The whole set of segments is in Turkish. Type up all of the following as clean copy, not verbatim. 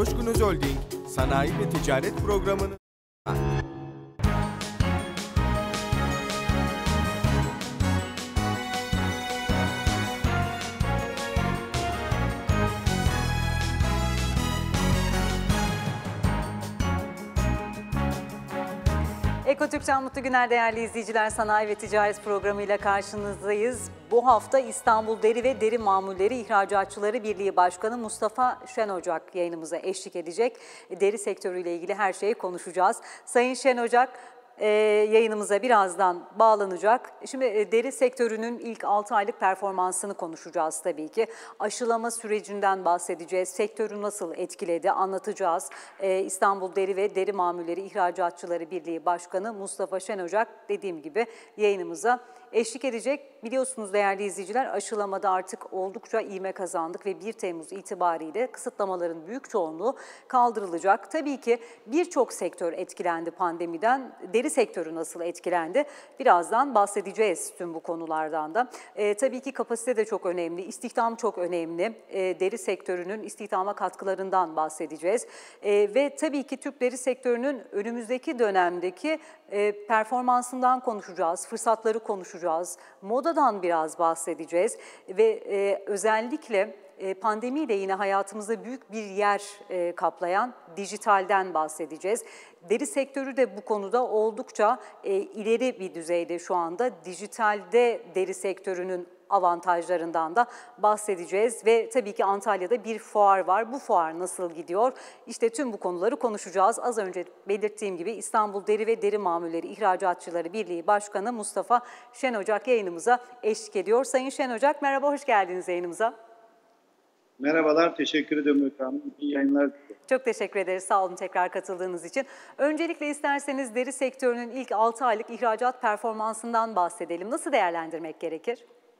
Coşkun Holding Sanayi ve Ticaret Programı'nı Ekotürk'ten mutlu günler değerli izleyiciler. Sanayi ve Ticaret programıyla karşınızdayız. Bu hafta İstanbul Deri ve Deri Mamulleri İhracatçıları Birliği Başkanı Mustafa Şenocak yayınımıza eşlik edecek. Deri sektörüyle ilgili her şeyi konuşacağız. Sayın Şenocak yayınımıza birazdan bağlanacak. Şimdi deri sektörünün ilk 6 aylık performansını konuşacağız tabii ki. Aşılama sürecinden bahsedeceğiz. Sektörü nasıl etkiledi anlatacağız. İstanbul Deri ve Deri Mamulleri İhracatçıları Birliği Başkanı Mustafa Şenocak dediğim gibi yayınımıza eşlik edecek. Biliyorsunuz değerli izleyiciler, aşılamada artık oldukça ivme kazandık ve 1 Temmuz itibariyle kısıtlamaların büyük çoğunluğu kaldırılacak. Tabii ki birçok sektör etkilendi pandemiden. Deri sektörü nasıl etkilendi? Birazdan bahsedeceğiz tüm bu konulardan da. Tabii ki kapasite de çok önemli, istihdam çok önemli. Deri sektörünün istihdama katkılarından bahsedeceğiz. Ve tabii ki Türk deri sektörünün önümüzdeki dönemdeki performansından konuşacağız, fırsatları konuşacağız, modadan biraz bahsedeceğiz ve özellikle pandemiyle yine hayatımızda büyük bir yer kaplayan dijitalden bahsedeceğiz. Deri sektörü de bu konuda oldukça ileri bir düzeyde şu anda. Dijitalde deri sektörünün avantajlarından da bahsedeceğiz ve tabii ki Antalya'da bir fuar var. Bu fuar nasıl gidiyor? İşte tüm bu konuları konuşacağız. Az önce belirttiğim gibi İstanbul Deri ve Deri Mamulleri İhracatçıları Birliği Başkanı Mustafa Şenocak yayınımıza eşlik ediyor. Sayın Şenocak merhaba, hoş geldiniz yayınımıza. Merhabalar, teşekkür ederim efendim. İyi yayınlar. Çok teşekkür ederiz. Sağ olun tekrar katıldığınız için. Öncelikle isterseniz deri sektörünün ilk 6 aylık ihracat performansından bahsedelim. Nasıl değerlendirmek gerekir?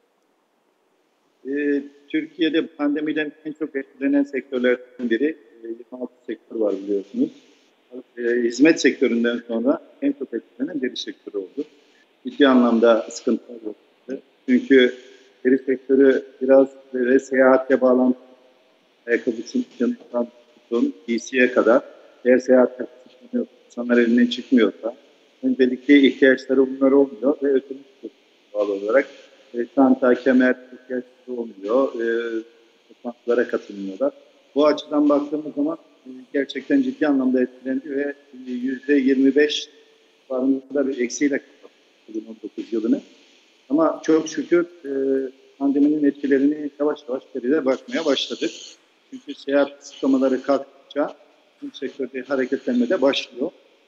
Türkiye'de pandemiden en çok etkilenen sektörlerden biri 26 sektör var biliyorsunuz. Hizmet sektöründen sonra en çok etkilenen deri sektörü oldu. Ciddi anlamda sıkıntılar oldu. Çünkü deri sektörü biraz böyle seyahatle bağlantılı. Ayakkabısından tutun, giysiye kadar. Eğer seyahatle insanlar elinden çıkmıyorsa öncelikle ihtiyaçları bunlar olmuyor ve ödülü bağlı olarak çanta, kemer ihtiyaçları olmuyor. Toplantılara katılmıyorlar. Bu açıdan baktığımız zaman gerçekten ciddi anlamda etkilendi ve %25 civarında bir eksiyle kapattı 2019 yılını. Ama çok şükür pandeminin etkilerini yavaş yavaş geride bakmaya başladık. Çünkü seyahat kısıtlamaları kalktıkça tüm sektörde hareketlenmede başlıyor.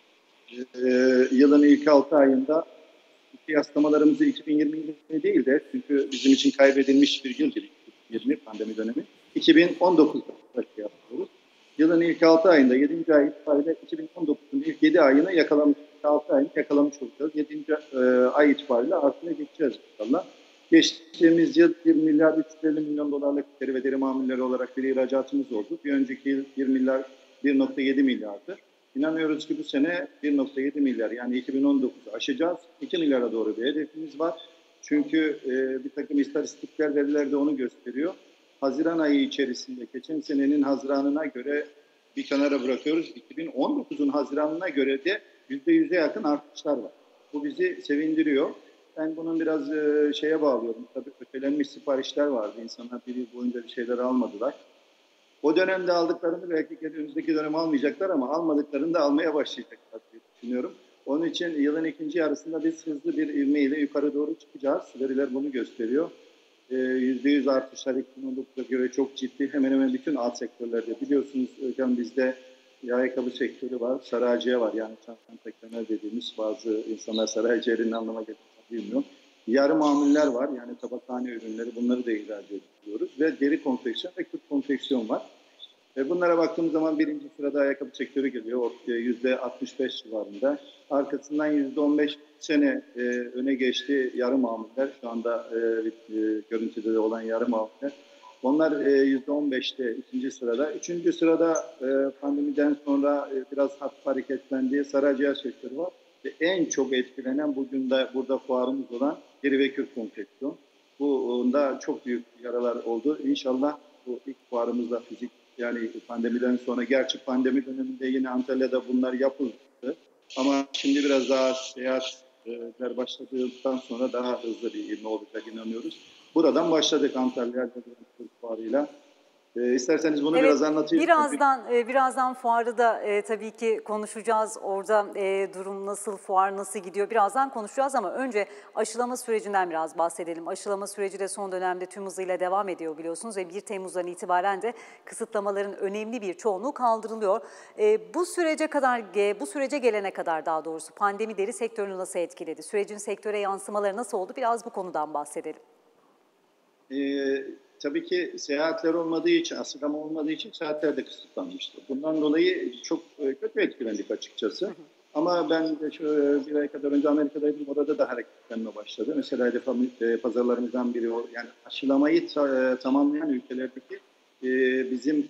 Yılın ilk 6 ayında kıyaslamalarımızı 2020 değil de çünkü bizim için kaybedilmiş bir yıl 2020 pandemi dönemi. 2019'da kıyaslıyoruz. Yılın ilk 6 ayında 7. ay itibariyle 2019'un ilk 7 ayını yakalamış, 6 ayını yakalamış olacağız. 7. ay itibariyle artıya geçeceğiz inşallah. Geçtiğimiz yıl 1 milyar 350 milyon dolarlık deri ve deri mamulleri olarak bir ihracatımız oldu. Bir önceki yıl 1,7 milyardır. İnanıyoruz ki bu sene 1,7 milyar yani 2019'u aşacağız. 2 milyara doğru bir hedefimiz var. Çünkü bir takım istatistikler veriler de onu gösteriyor. Haziran ayı içerisinde geçen senenin Haziran'ına göre bir kenara bırakıyoruz. 2019'un Haziran'ına göre de %100'e yakın artışlar var. Bu bizi sevindiriyor. Ben bunun biraz şeye bağlıyorum. Tabii ötelenmiş siparişler vardı. İnsanlar bir yıl boyunca bir şeyler almadılar. O dönemde aldıklarını belki önümüzdeki dönem almayacaklar ama almadıklarını da almaya başlayacaklar diye düşünüyorum. Onun için yılın ikinci yarısında biz hızlı bir ivmeyle yukarı doğru çıkacağız. Veriler bunu gösteriyor. %100 artışlar 2019'a göre çok ciddi. Hemen hemen bütün alt sektörlerde. Biliyorsunuz hocam bizde ayakkabı sektörü var, saraciye var. Yani çanta kemer dediğimiz bazı insanlar saraciyenin anlama geldiğini bilmiyor. Yarı mamuller var yani tabakhane ürünleri bunları da ihraç ediyoruz. Ve deri konfeksiyon ve kürk konfeksiyon var. Bunlara baktığımız zaman birinci sırada ayakkabı sektörü geliyor. %65 civarında. Arkasından %15 sene öne geçti yarı mamuller. Şu anda görüntüde de olan yarı mamuller. Onlar %15'te ikinci sırada. Üçüncü sırada pandemiden sonra biraz hafif hareketlendiği saraciye sektörü var. Ve en çok etkilenen bugün de burada fuarımız olan deri ve kürk konfeksiyon. Bunda çok büyük yaralar oldu. İnşallah bu ilk fuarımızda fizik Yani pandemiden sonra, gerçi pandemi döneminde yine Antalya'da bunlar yapıldı. Ama şimdi biraz daha seyahatler başladıktan sonra daha hızlı bir ivme olacak inanıyoruz. Buradan başladık Antalya fuarıyla. İsterseniz bunu Evet, biraz anlatayım. birazdan fuarı da tabii ki konuşacağız. Orada durum nasıl, fuar nasıl gidiyor birazdan konuşacağız ama önce aşılama sürecinden biraz bahsedelim. Aşılama süreci de son dönemde tüm hızıyla devam ediyor biliyorsunuz ve 1 Temmuz'dan itibaren de kısıtlamaların önemli bir çoğunluğu kaldırılıyor. Bu sürece gelene kadar daha doğrusu pandemi deri sektörünü nasıl etkiledi? Sürecin sektöre yansımaları nasıl oldu? Biraz bu konudan bahsedelim. Tabii ki seyahatler olmadığı için, aşılama olmadığı için seyahatler de kısıtlanmıştı. Bundan dolayı çok kötü etkilendik açıkçası. Ama ben de bir ay kadar önce Amerika'daydım, orada da hareketlenme başladı. Mesela pazarlarımızdan biri o. Yani aşılamayı tamamlayan ülkelerdeki bizim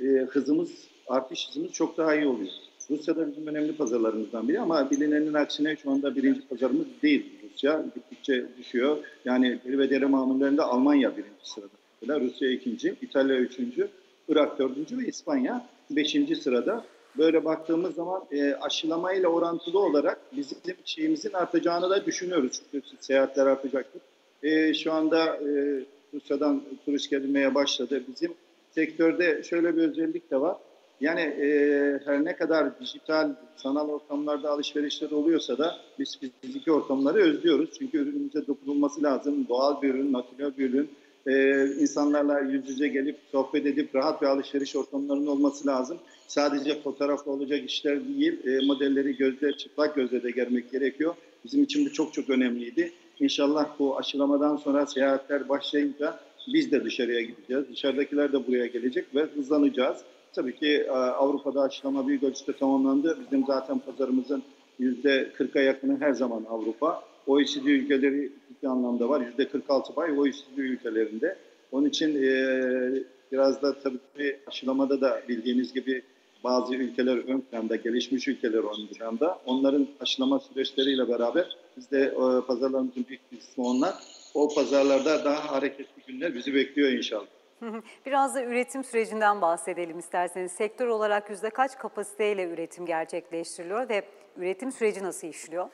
artış hızımız çok daha iyi oluyor. Rusya'da bizim önemli pazarlarımızdan biri ama bilinenin aksine şu anda birinci pazarımız değil Rusya. Gittikçe düşüyor. Yani deri ve deri mamullerinde Almanya birinci sırada. Mesela Rusya ikinci, İtalya üçüncü, Irak dördüncü ve İspanya beşinci sırada. Böyle baktığımız zaman aşılamayla orantılı olarak bizim şeyimizin artacağını da düşünüyoruz. Çünkü seyahatler artacaktır. Şu anda Rusya'dan turist gelmeye başladı. Bizim sektörde şöyle bir özellik de var. Yani her ne kadar dijital, sanal ortamlarda alışverişler oluyorsa da biz fiziki ortamları özlüyoruz. Çünkü ürünümüze dokunulması lazım. Doğal bir ürün, natürel bir ürün. İnsanlarla yüz yüze gelip sohbet edip rahat bir alışveriş ortamlarının olması lazım. Sadece fotoğrafla olacak işler değil, modelleri çıplak gözle de görmek gerekiyor. Bizim için bu çok çok önemliydi. İnşallah bu aşılamadan sonra seyahatler başlayınca biz de dışarıya gideceğiz. Dışarıdakiler de buraya gelecek ve hızlanacağız. Tabii ki Avrupa'da aşılama büyük ölçüde tamamlandı. Bizim zaten pazarımızın %40'a yakını her zaman Avrupa. OECD ülkeleri ciddi anlamda var. %46 pay OECD ülkelerinde. Onun için biraz da tabii aşılamada da bildiğiniz gibi bazı ülkeler ön planda, gelişmiş ülkeler ön planda. Onların aşılama süreçleriyle beraber biz de pazarlarımızın büyük bir kısmı onlar. O pazarlarda daha hareketli günler bizi bekliyor inşallah. Biraz da üretim sürecinden bahsedelim isterseniz. Sektör olarak kaç kapasiteyle üretim gerçekleştiriliyor ve üretim süreci nasıl işliyor?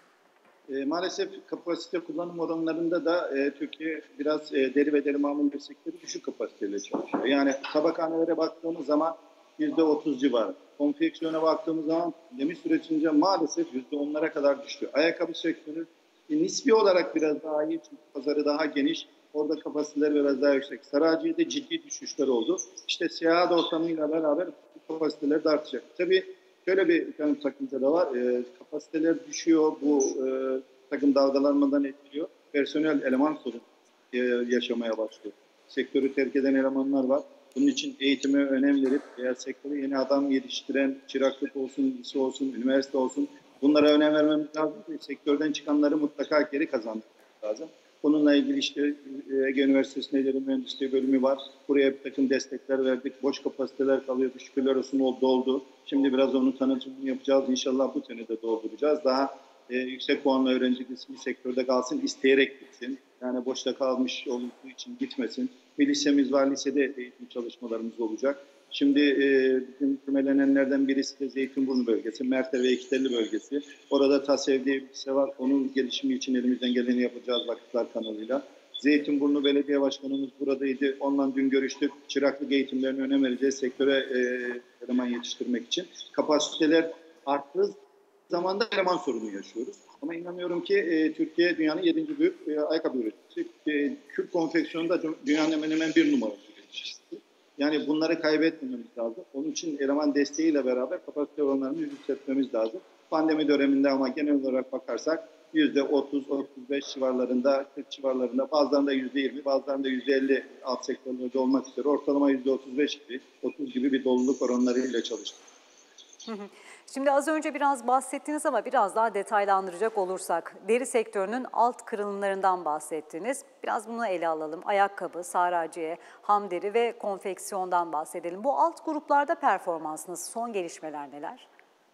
Maalesef kapasite kullanım oranlarında da Türkiye biraz deri ve deri mamul sektörü düşük kapasiteyle çalışıyor. Yani tabakhanelere baktığımız zaman %30 civarı. Konfeksiyona baktığımız zaman pandemi sürecince maalesef %10'lara kadar düştü. Ayakkabı sektörü nispi olarak biraz daha iyi çünkü pazarı daha geniş. Orada kapasiteler biraz daha yüksek. Saraciye'de ciddi düşüşler oldu. İşte seyahat ortamıyla beraber bu kapasiteler de artacak. Tabii şöyle bir sakınca da var. Kapasiteler düşüyor. Bu takım dalgalanmadan etkiliyor. Personel eleman sorunu yaşamaya başlıyor. Sektörü terk eden elemanlar var. Bunun için eğitime önem verip veya sektörü yeni adam yetiştiren çıraklık olsun, lise olsun, üniversite olsun bunlara önem vermemiz lazım. Sektörden çıkanları mutlaka geri kazanmamız lazım. Bununla ilgili işte Ege Üniversitesi'nde ileri mühendisliği bölümü var. Buraya bir takım destekler verdik. Boş kapasiteler kalıyordu. Şükürler olsun doldu. Şimdi biraz onun tanıtımını yapacağız. İnşallah bu sene de dolduracağız. Daha yüksek puanlı öğrenci kısmı sektörde kalsın, isteyerek gitsin. Yani boşta kalmış olduğu için gitmesin. Bir lisemiz var. Lisede eğitim çalışmalarımız olacak. Şimdi bizim kümelenenlerden birisi de Zeytinburnu bölgesi, Merter ve Ekitelli bölgesi. Orada TASEV diye bir lise var. Onun gelişimi için elimizden geleni yapacağız Vakıflar kanalıyla. Zeytinburnu Belediye Başkanımız buradaydı. Onunla dün görüştük. Çıraklık eğitimlerine önem vereceğiz sektöre eleman yetiştirmek için. Kapasiteler arttığı zamanda eleman sorunu yaşıyoruz. Ama inanıyorum ki Türkiye dünyanın 7. büyük ayakkabı üreticisi. Kürk konfeksiyonunda dünyanın hemen hemen 1 numaralı üreticisi. Yani bunları kaybetmememiz lazım. Onun için eleman desteğiyle beraber kapasite oranlarını yükseltmemiz lazım. Pandemi döneminde ama genel olarak bakarsak %30-35 civarlarında, 40 civarlarında, bazılarında %20, bazılarında %50 alt sektörlerde olmak üzere ortalama %35 gibi, 30 gibi bir doluluk oranlarıyla çalıştık. Şimdi az önce biraz bahsettiniz ama biraz daha detaylandıracak olursak deri sektörünün alt kırılımlarından bahsettiniz. Biraz bunu ele alalım. Ayakkabı, saraciye, ham deri ve konfeksiyondan bahsedelim. Bu alt gruplarda performans nasıl? Son gelişmeler neler?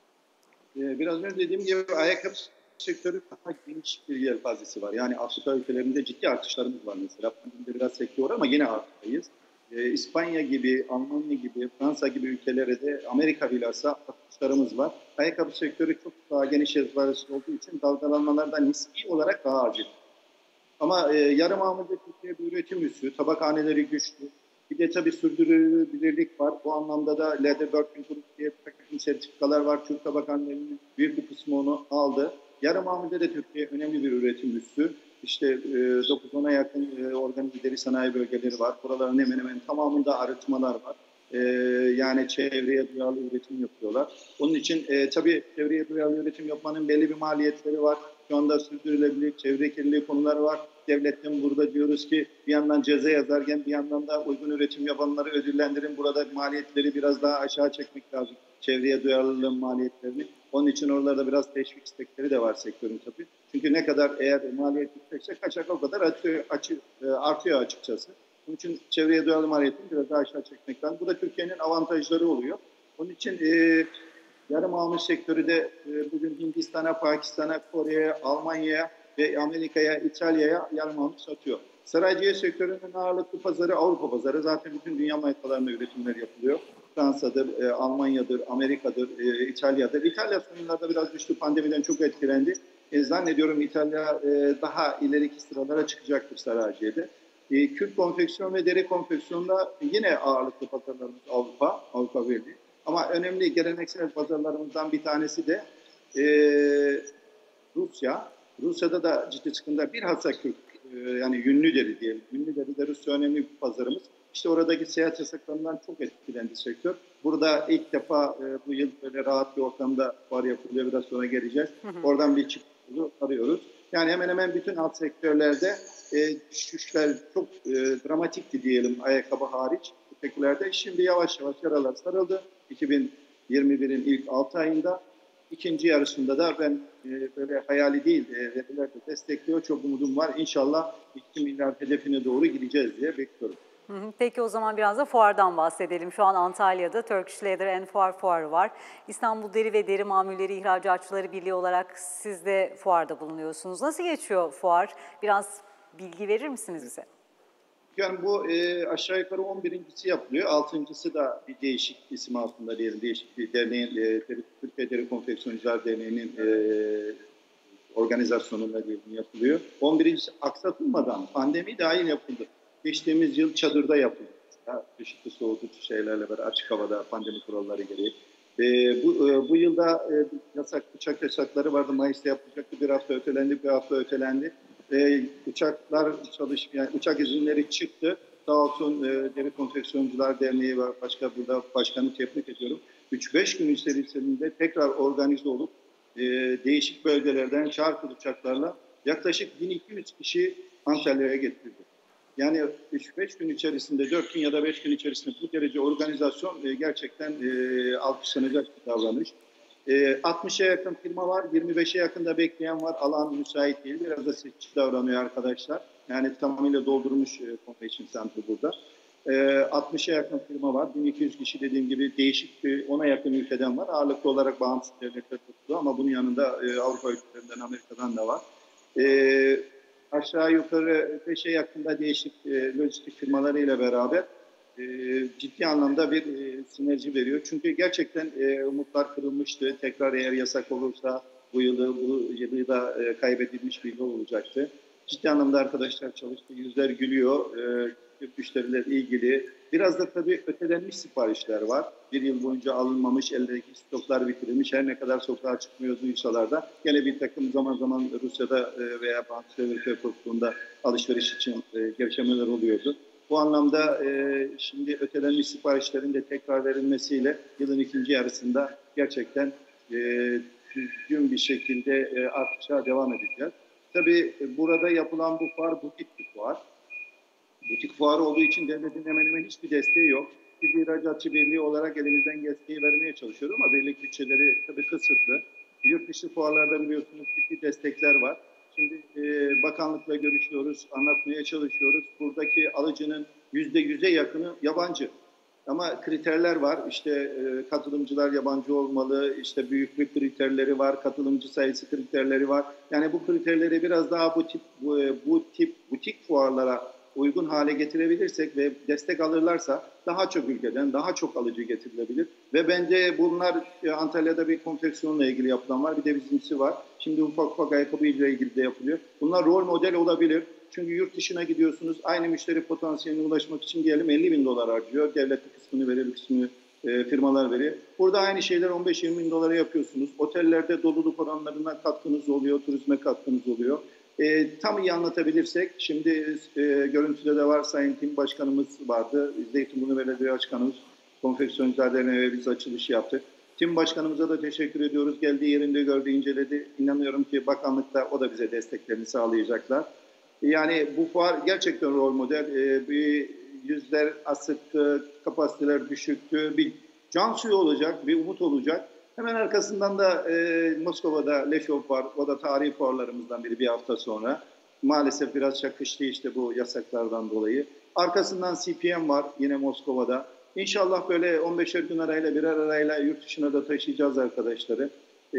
Biraz önce dediğim gibi ayakkabı sektörü daha geniş bir yelpazesi var. Yani Afrika ülkelerinde ciddi artışlarımız var mesela. Pandemide biraz sektör ama yine artıktayız. İspanya gibi, Almanya gibi, Fransa gibi ülkelere de Amerika bilhassa atışlarımız var. Ayakkabı sektörü çok daha geniş yelpazesi olduğu için dalgalanmalardan nispi olarak daha acil. Ama yarı mamulde Türkiye bir üretim üssü, tabakhaneleri güçlü. Bir de tabii sürdürülebilirlik var. Bu anlamda da Leather Working Group diye bir takım sertifikalar var. Türk tabakhanelerinin büyük bir kısmı onu aldı. Yarı mamulde de Türkiye önemli bir üretim üssü. İşte 9-10'a yakın organize deri sanayi bölgeleri var. Buraların hemen hemen tamamında arıtmalar var. Yani çevreye duyarlı üretim yapıyorlar. Onun için tabii çevreye duyarlı üretim yapmanın belli bir maliyetleri var. Şu anda sürdürülebilir, çevre kirliliği konuları var. Devletten burada diyoruz ki bir yandan ceza yazarken bir yandan da uygun üretim yapanları ödüllendirin. Burada maliyetleri biraz daha aşağı çekmek lazım. Çevreye duyarlılığın maliyetlerini. Onun için oralarda biraz teşvik istekleri de var sektörün tabii. Çünkü ne kadar eğer maliyet yüksekse kaçak o kadar artıyor açıkçası. Bunun için çevreye duyarlı maliyetini biraz daha aşağı çekmek lazım. Bu da Türkiye'nin avantajları oluyor. Onun için yarı mamul sektörü de bugün Hindistan'a, Pakistan'a, Kore'ye, Almanya'ya ve Amerika'ya, İtalya'ya yarı mamul satıyor. Sanayi sektörünün ağırlıklı pazarı Avrupa pazarı. Zaten bütün dünya markalarında üretimler yapılıyor. Fransa'dır, Almanya'dır, Amerika'dır, İtalya'dır. İtalya son yıllarda biraz düştü, pandemiden çok etkilendi. Zannediyorum İtalya daha ileriki sıralara çıkacaktır Sarayiye'de. Kürk konfeksiyon ve deri konfeksiyonda yine ağırlıklı pazarlarımız Avrupa Birliği. Ama önemli geleneksel pazarlarımızdan bir tanesi de Rusya. Rusya'da da ciddi sıkıntı. Bilhassa kürk, yani yünlü deri diyelim. Yünlü deri de Rusya önemli bir pazarımız. İşte oradaki seyahat yasaklarından çok etkilendi sektör. Burada ilk defa bu yıl böyle rahat bir ortamda var yapılıyor. Biraz sonra geleceğiz. Oradan bir çıkışı arıyoruz. Yani hemen hemen bütün alt sektörlerde düşüşler çok dramatikti diyelim ayakkabı hariç. Bu sektörlerde şimdi yavaş yavaş yaralar sarıldı. 2021'in ilk 6 ayında. İkinci yarısında da ben böyle hayali değil, veriler de destekliyor. Çok umudum var. İnşallah 2 milyar hedefine doğru gideceğiz diye bekliyorum. Peki o zaman biraz da fuardan bahsedelim. Şu an Antalya'da Turkish Leather and Fuar fuarı var. İstanbul Deri ve Deri Mamulleri İhracatçıları Birliği olarak siz de fuarda bulunuyorsunuz. Nasıl geçiyor fuar? Biraz bilgi verir misiniz bize? Yani bu aşağı yukarı 11.si yapılıyor. 6.sı da bir değişik isim altında diyelim. Değişik bir derneğin, Türkiye Deri Konfeksiyoncular Derneği'nin organizasyonunda diyelim yapılıyor. 11.si aksatılmadan pandemi dahil yapıldı. Geçtiğimiz yıl çadırda yapıldı. Çeşitli soğutucu şeylerle beraber açık havada pandemi kuralları gereği. Bu yılda uçak yasakları vardı. Mayıs'ta yapılacaktı. Bir hafta ötelendi, bir hafta ötelendi. Uçaklar yani uçak izinleri çıktı. Sağ olsun Deri Konfeksiyoncular Derneği ve başka burada başkanı tebrik ediyorum. 3-5 gün içerisinde tekrar organize olup değişik bölgelerden charter uçaklarla yaklaşık 1200 kişi Antalya'ya getirdi. Yani 3-5 gün içerisinde, 4 gün ya da 5 gün içerisinde bu derece organizasyon gerçekten alkışlanacak bir davranış. 60'a yakın firma var, 25'e yakın da bekleyen var. Alan müsait değil, biraz da seçici davranıyor arkadaşlar. Yani tamamıyla doldurmuş Convention Center burada. 60'a yakın firma var, 1200 kişi dediğim gibi değişik 10'a yakın ülkeden var. Ağırlıklı olarak bağımsız devletler tutuluyor ama bunun yanında Avrupa ülkelerinden, Amerika'dan da var. Aşağı yukarı 5'e yakında değişik lojistik firmalarıyla beraber ciddi anlamda bir sinerji veriyor. Çünkü gerçekten umutlar kırılmıştı. Tekrar eğer yasak olursa bu yılı da kaybedilmiş bir yıl olacaktı. Ciddi anlamda arkadaşlar çalıştı. Yüzler gülüyor. Müşteriler ilgili. Biraz da tabii ötelenmiş siparişler var. Bir yıl boyunca alınmamış, eldeki stoklar bitirilmiş. Her ne kadar sokağa çıkmıyorduysalar da gene bir takım zaman zaman Rusya'da veya Bankası Korktuğunda alışveriş için gevşemeler oluyordu. Bu anlamda şimdi ötelenmiş siparişlerin de tekrar verilmesiyle yılın ikinci yarısında gerçekten düzgün bir şekilde artışa devam edeceğiz. Tabii burada yapılan bu fuar butik bir fuar. Butik fuarı olduğu için devletin hemen hemen hiçbir desteği yok. Biz ihracatçı birliği olarak elimizden desteği vermeye çalışıyoruz ama birlik bütçeleri tabii kısıtlı. Yurt dışı fuarlarda biliyorsunuz ciddi destekler var. Şimdi bakanlıkla görüşüyoruz, anlatmaya çalışıyoruz. Buradaki alıcının %100'e yakını yabancı. Ama kriterler var. İşte katılımcılar yabancı olmalı. İşte büyüklük kriterleri var. Katılımcı sayısı kriterleri var. Yani bu kriterleri biraz daha bu tip butik fuarlara uygun hale getirebilirsek ve destek alırlarsa daha çok ülkeden daha çok alıcı getirilebilir. Ve bence bunlar Antalya'da bir konfeksiyonla ilgili yapılan var. Bir de bizimsi var. Şimdi ufak ufak ayakkabı ile ilgili de yapılıyor. Bunlar rol model olabilir. Çünkü yurt dışına gidiyorsunuz. Aynı müşteri potansiyeline ulaşmak için diyelim 50 bin dolar harcıyor. Devlet bir kısmını verir, bir kısmını firmalar veriyor. Burada aynı şeyler 15-20 bin dolara yapıyorsunuz. Otellerde doluluk oranlarına katkınız oluyor, turizme katkınız oluyor. Tam iyi anlatabilirsek, şimdi görüntüde de var, Sayın Tim Başkanımız vardı. Zeytinburnu Belediye Başkanımız, Konfeksiyoncular Derneği'ne biz açılışı yaptık. Tim Başkanımıza da teşekkür ediyoruz. Geldiği yerinde gördü, inceledi. İnanıyorum ki bakanlıkta o da bize desteklerini sağlayacaklar. Yani bu fuar gerçekten rol model. Bir yüzler asıktı, kapasiteler düşüktü. Bir can suyu olacak, bir umut olacak. Hemen arkasından da Moskova'da Leşov var. O da tarihi fuarlarımızdan biri bir hafta sonra. Maalesef biraz çakıştı işte bu yasaklardan dolayı. Arkasından CPM var yine Moskova'da. İnşallah böyle 15'er gün arayla birer arayla yurt dışına da taşıyacağız arkadaşları.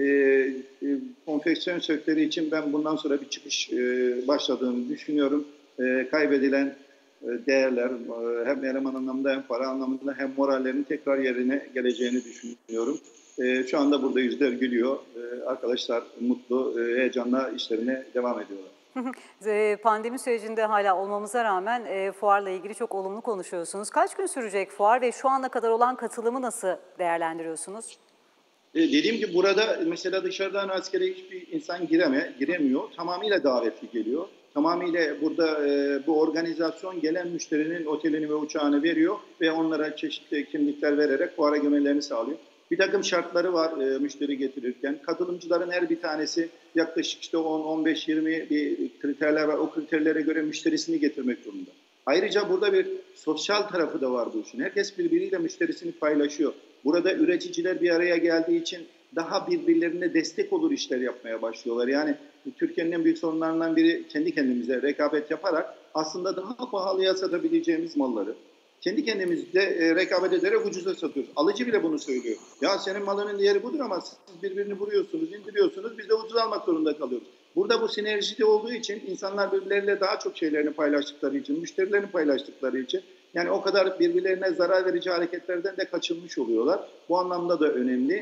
Konfeksiyon sektörü için ben bundan sonra bir çıkış başladığını düşünüyorum. Kaybedilen değerler hem eleman anlamında hem para anlamında hem morallerin tekrar yerine geleceğini düşünüyorum. Şu anda burada yüzler gülüyor. Arkadaşlar mutlu, heyecanla işlerine devam ediyorlar. Pandemi sürecinde hala olmamıza rağmen fuarla ilgili çok olumlu konuşuyorsunuz. Kaç gün sürecek fuar ve şu ana kadar olan katılımı nasıl değerlendiriyorsunuz? Dediğim gibi burada mesela dışarıdan askere hiçbir insan giremiyor. Tamamıyla davetli geliyor. Tamamıyla burada bu organizasyon gelen müşterinin otelini ve uçağını veriyor ve onlara çeşitli kimlikler vererek fuara girmelerini sağlıyor. Bir takım şartları var müşteri getirirken. Katılımcıların her bir tanesi yaklaşık işte 10, 15, 20 bir kriterler var. O kriterlere göre müşterisini getirmek zorunda. Ayrıca burada bir sosyal tarafı da var bu işin. Herkes birbiriyle müşterisini paylaşıyor. Burada üreticiler bir araya geldiği için daha birbirlerine destek olur işler yapmaya başlıyorlar. Yani Türkiye'nin en büyük sorunlarından biri kendi kendimize rekabet yaparak aslında daha pahalıya satabileceğimiz malları kendi kendimizde rekabet ederek ucuza satıyoruz. Alıcı bile bunu söylüyor. Ya senin malının değeri budur ama siz birbirini vuruyorsunuz, indiriyorsunuz. Biz de ucuz almak zorunda kalıyoruz. Burada bu sinerjide olduğu için insanlar birbirleriyle daha çok şeylerini paylaştıkları için, müşterilerini paylaştıktıkları için yani o kadar birbirlerine zarar verici hareketlerden de kaçınmış oluyorlar. Bu anlamda da önemli.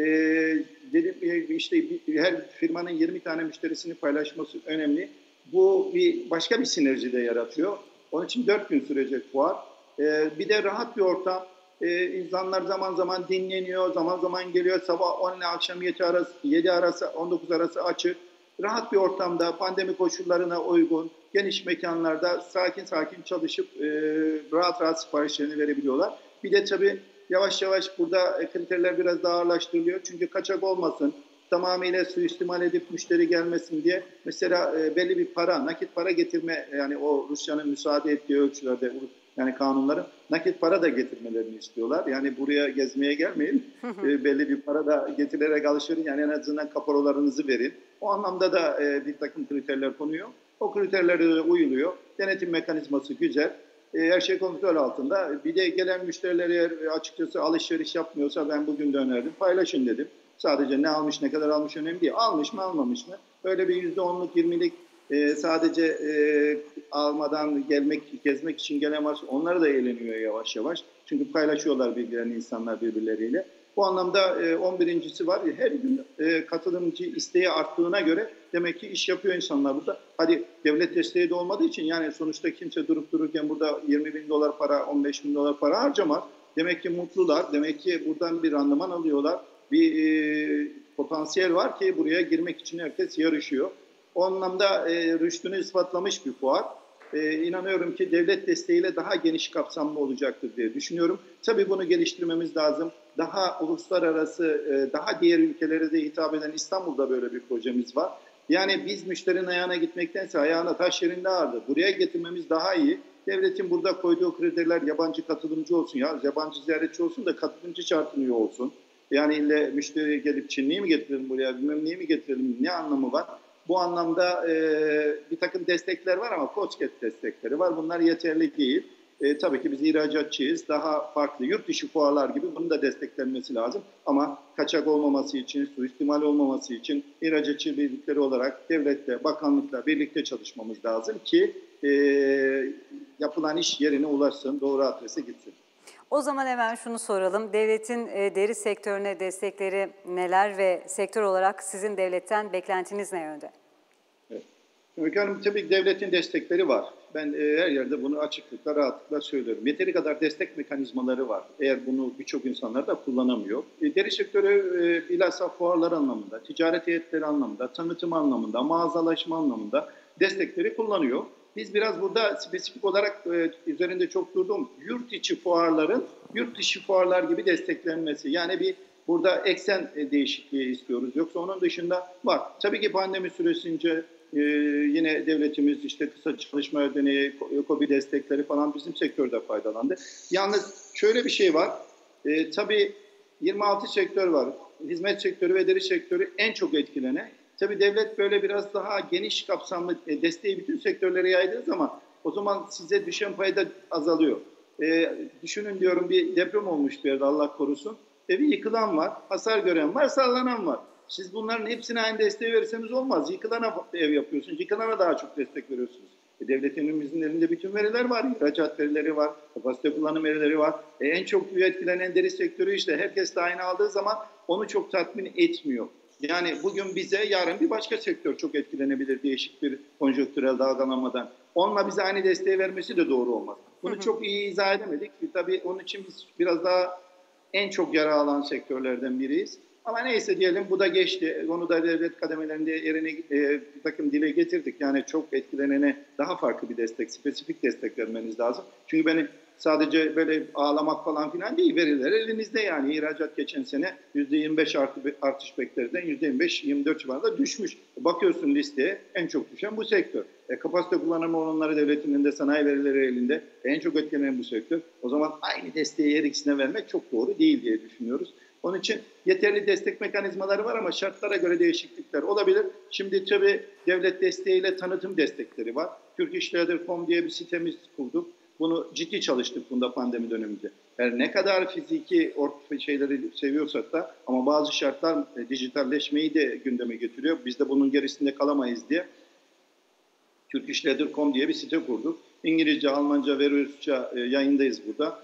Dedim işte her firmanın 20 tane müşterisini paylaşması önemli. Bu başka bir sinerji de yaratıyor. Onun için 4 gün sürecek fuar. Bir de rahat bir ortam. İnsanlar zaman zaman dinleniyor, zaman zaman geliyor. Sabah 10 ile akşam 7 arası, 19 arası açık. Rahat bir ortamda, pandemi koşullarına uygun, geniş mekanlarda sakin sakin çalışıp rahat rahat siparişlerini verebiliyorlar. Bir de tabii yavaş yavaş burada kriterler biraz daha ağırlaştırılıyor. Çünkü kaçak olmasın, tamamıyla suistimal edip müşteri gelmesin diye. Mesela belli bir para, nakit para getirme, yani o Rusya'nın müsaade ettiği ölçülerde yani kanunların nakit para da getirmelerini istiyorlar. Yani buraya gezmeye gelmeyin. Belli bir para da getirerek alışverin. Yani en azından kaparolarınızı verin. O anlamda da bir takım kriterler konuyor. O kriterlere de uyuluyor. Denetim mekanizması güzel. Her şey kontrol altında. Bir de gelen müşteriler eğer açıkçası alışveriş yapmıyorsa ben bugün de önerdim. Paylaşın dedim. Sadece ne almış, ne kadar almış önemli değil. Almış mı, almamış mı? Öyle bir %10'luk, 20'lik sadece almadan gezmek için gelen var. Onlar da eğleniyor yavaş yavaş. Çünkü paylaşıyorlar birbirlerini insanlar birbirleriyle. Bu anlamda 11.'si var. Her gün katılımcı isteği arttığına göre demek ki iş yapıyor insanlar burada. Hadi devlet desteği de olmadığı için yani sonuçta kimse durup dururken burada 20 bin dolar para, 15 bin dolar para harcamaz. Demek ki mutlular. Demek ki buradan bir randıman alıyorlar. Bir potansiyel var ki buraya girmek için herkes yarışıyor. O anlamda rüştünü ispatlamış bir fuar. İnanıyorum ki devlet desteğiyle daha geniş kapsamlı olacaktır diye düşünüyorum. Tabii bunu geliştirmemiz lazım. Daha uluslararası, daha diğer ülkelere de hitap eden İstanbul'da böyle bir projemiz var. Yani biz müşterinin ayağına gitmektense ayağına taş yerinde ağırdır. Buraya getirmemiz daha iyi. Devletin burada koyduğu kriterler yabancı katılımcı olsun ya, yabancı ziyaretçi olsun da katılımcı şartını olsun. Yani ille müşteri gelip Çinli'yi mi getirelim buraya, bilmem neyi mi getirelim, ne anlamı var? Bu anlamda bir takım destekler var ama KOSGEB destekleri var. Bunlar yeterli değil. Tabii ki biz ihracatçıyız. Daha farklı yurt dışı fuarlar gibi bunun da desteklenmesi lazım. Ama kaçak olmaması için, suistimal olmaması için ihracatçı birlikleri olarak devletle, bakanlıkla birlikte çalışmamız lazım ki yapılan iş yerine ulaşsın, doğru adrese gitsin. O zaman hemen şunu soralım. Devletin deri sektörüne destekleri neler ve sektör olarak sizin devletten beklentiniz ne yönde? Evet. Öykü Hanım, tabii ki devletin destekleri var. Ben her yerde bunu açıklıkla, rahatlıkla söylüyorum. Yeteri kadar destek mekanizmaları var. Eğer bunu birçok insanlar da kullanamıyor. Deri sektörü bilhassa fuarlar anlamında, ticaret heyetleri anlamında, tanıtım anlamında, mağazalaşma anlamında destekleri kullanıyor. Biz biraz burada spesifik olarak üzerinde çok durduğum yurt içi fuarların yurt dışı fuarlar gibi desteklenmesi. Yani bir burada eksen değişikliği istiyoruz. Yoksa onun dışında var. Tabii ki pandemi süresince yine devletimiz işte kısa çalışma ödeneği, KOBİ destekleri falan bizim sektörde faydalandı. Yalnız şöyle bir şey var. Tabii 26 sektör var. Hizmet sektörü ve deri sektörü en çok etkilenen. Tabii devlet böyle biraz daha geniş kapsamlı desteği bütün sektörlere yaydığı zaman o zaman size düşen pay da azalıyor. Düşünün diyorum, bir deprem olmuş bir yerde, Allah korusun. Evi yıkılan var, hasar gören var, sallanan var. Siz bunların hepsine aynı desteği verirseniz olmaz. Yıkılana ev yapıyorsunuz, yıkılana daha çok destek veriyorsunuz. Devletimizin elinde bütün veriler var, ihracat verileri var, kapasite kullanım verileri var. En çok etkilenen deri sektörü işte herkes de aynı aldığı zaman onu çok tatmin etmiyor. Yani bugün bize, yarın bir başka sektör çok etkilenebilir değişik bir konjonktürel dalgalanmadan. Onunla bize aynı desteği vermesi de doğru olmaz. Bunu çok iyi izah edemedik. Tabii onun için biz biraz daha en çok yara alan sektörlerden biriyiz. Ama neyse diyelim, bu da geçti. Onu da devlet kademelerinde yerine bir takım dile getirdik. Yani çok etkilenene daha farklı bir destek, spesifik destek vermeniz lazım. Çünkü benim sadece böyle ağlamak falan filan değil, veriler elinizde yani. İhracat geçen sene %25 artış beklerden %25-24 civarında düşmüş. Bakıyorsun listeye, en çok düşen bu sektör. Kapasite kullanımı oranları devletin elinde, sanayi verileri elinde, en çok etkilenen bu sektör. O zaman aynı desteği her ikisine vermek çok doğru değil diye düşünüyoruz. Onun için yeterli destek mekanizmaları var ama şartlara göre değişiklikler olabilir. Şimdi tabii devlet desteğiyle tanıtım destekleri var. Turkishleather.com diye bir sitemiz kurduk. Bunu ciddi çalıştık bunda pandemi döneminde. Yani ne kadar fiziki şeyleri seviyorsak da ama bazı şartlar dijitalleşmeyi de gündeme getiriyor. Biz de bunun gerisinde kalamayız diye Turkishleather.com diye bir site kurduk. İngilizce, Almanca ve Rusça yayındayız burada.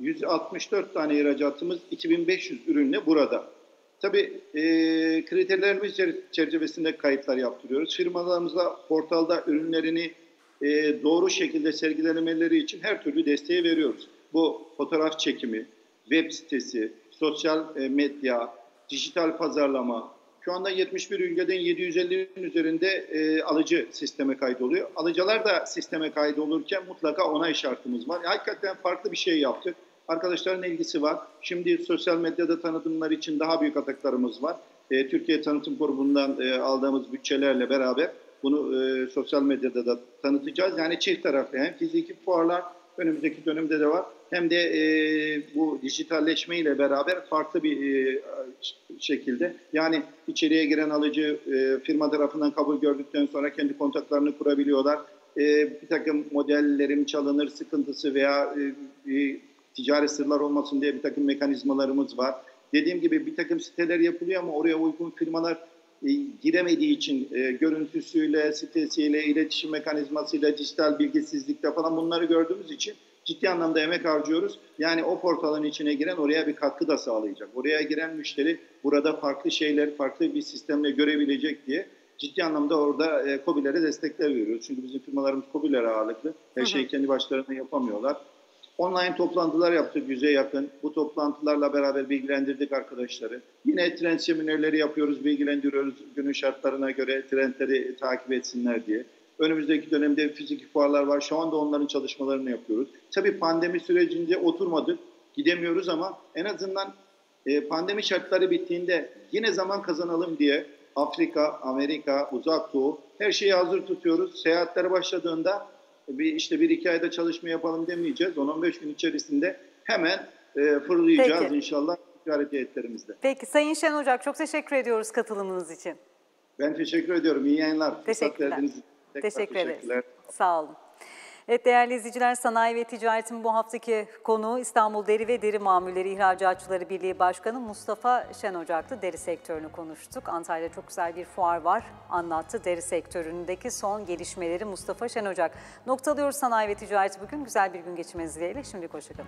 164 tane ihracatımız, 2500 ürünle burada. Tabii kriterlerimiz çerçevesinde kayıtlar yaptırıyoruz. Firmalarımızla portalda ürünlerini doğru şekilde sergilemeleri için her türlü desteği veriyoruz. Bu fotoğraf çekimi, web sitesi, sosyal medya, dijital pazarlama. Şu anda 71 ülkeden 750'nin üzerinde alıcı sisteme kaydoluyor. Alıcılar da sisteme kaydolurken mutlaka onay şartımız var. Hakikaten farklı bir şey yaptık. Arkadaşların ilgisi var. Şimdi sosyal medyada tanıtımlar için daha büyük ataklarımız var. Türkiye Tanıtım Kurumu'ndan aldığımız bütçelerle beraber bunu sosyal medyada da tanıtacağız. Yani çift taraflı, hem fiziki fuarlar önümüzdeki dönemde de var. Hem de bu dijitalleşme ile beraber farklı bir şekilde, yani içeriye giren alıcı firma tarafından kabul gördükten sonra kendi kontaklarını kurabiliyorlar. Bir takım modellerim çalınır sıkıntısı veya ticari sırlar olmasın diye bir takım mekanizmalarımız var. Dediğim gibi bir takım siteler yapılıyor ama oraya uygun firmalar giremediği için görüntüsüyle, sitesiyle, iletişim mekanizmasıyla, dijital bilgisizlikle falan bunları gördüğümüz için ciddi anlamda emek harcıyoruz. Yani o portalın içine giren oraya bir katkı da sağlayacak. Oraya giren müşteri burada farklı şeyler, farklı bir sistemle görebilecek diye ciddi anlamda orada KOBİ'lere destekler veriyoruz. Çünkü bizim firmalarımız KOBİ'lere ağırlıklı. Her şeyi kendi başlarına yapamıyorlar. Online toplantılar yaptık 100'e yakın. Bu toplantılarla beraber bilgilendirdik arkadaşları. Yine trend seminerleri yapıyoruz, bilgilendiriyoruz günün şartlarına göre trendleri takip etsinler diye. Önümüzdeki dönemde fiziki fuarlar var. Şu anda onların çalışmalarını yapıyoruz. Tabii pandemi sürecinde oturmadık, gidemiyoruz ama en azından pandemi şartları bittiğinde yine zaman kazanalım diye Afrika, Amerika, Uzak Doğu her şeyi hazır tutuyoruz. Seyahatler başladığında bir iki ayda çalışma yapalım demeyeceğiz. 10-15 gün içerisinde hemen fırlayacağız. Peki. İnşallah ticaret heyetlerimizde. Peki Sayın Şen Ocak, çok teşekkür ediyoruz katılımınız için. Ben teşekkür ediyorum. İyi yayınlar. Teşekkürler. Teşekkür ederiz. Sağ olun. Evet değerli izleyiciler, Sanayi ve Ticaret'in bu haftaki konuğu İstanbul Deri ve Deri Mamulleri İhracatçıları Birliği Başkanı Mustafa Şen Ocak'tı. Deri sektörünü konuştuk. Antalya'da çok güzel bir fuar var, anlattı. Deri sektöründeki son gelişmeleri Mustafa Şen Ocak. Noktalıyoruz Sanayi ve Ticaret'i bugün. Güzel bir gün geçirmenizi dileğiyle. Şimdilik hoşçakalın.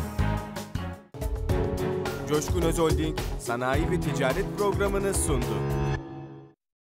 Coşkun Öz Holding Sanayi ve Ticaret programını sundu.